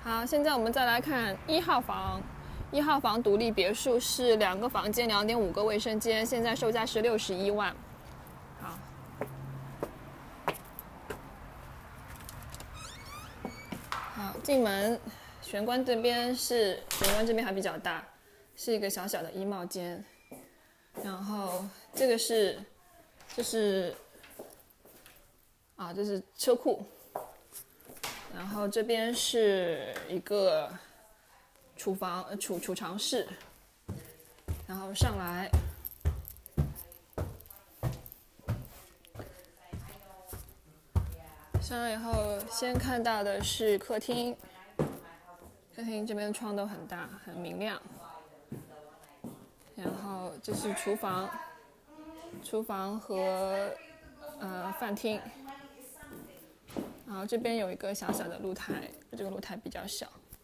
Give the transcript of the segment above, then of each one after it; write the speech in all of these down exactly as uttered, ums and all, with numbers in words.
好，现在我们再来看一号房。一号房独立别墅是两个房间，两点五个卫生间，现在售价是六十一万。好，好，进门，玄关这边是玄关这边还比较大，是一个小小的衣帽间。然后这个是，这是啊，这是车库。然后这边是一个厨房、呃、储储藏室，然后上来，上来以后先看到的是客厅，客厅这边窗都很大，很明亮。然后这是厨房，厨房和呃饭厅。然后这边有一个小小的露台，这个露台比较小。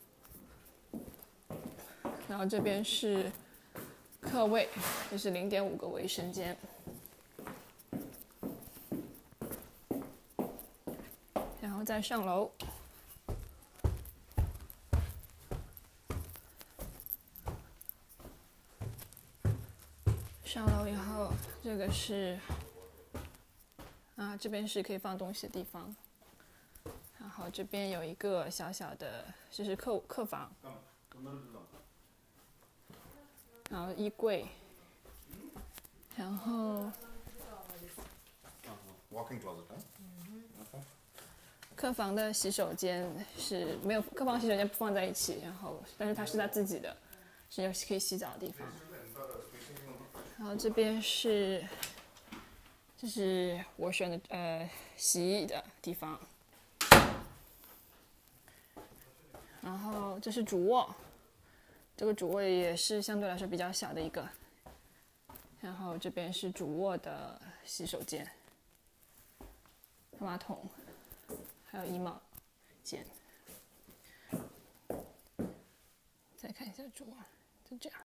然后这边是客卫，这是零点五个卫生间。然后再上楼，上楼以后，这个是啊，这边是可以放东西的地方。然后这边有一个小小的，这是客客房。然后衣柜，然后客房的洗手间是没有，客房洗手间不放在一起，然后但是它是它自己的，是可以洗澡的地方。然后这边是，这是我选的呃洗衣的地方。然后这是主卧，这个主卧也是相对来说比较小的一个。然后这边是主卧的洗手间、马桶，还有衣帽间。再看一下主卧，就这样。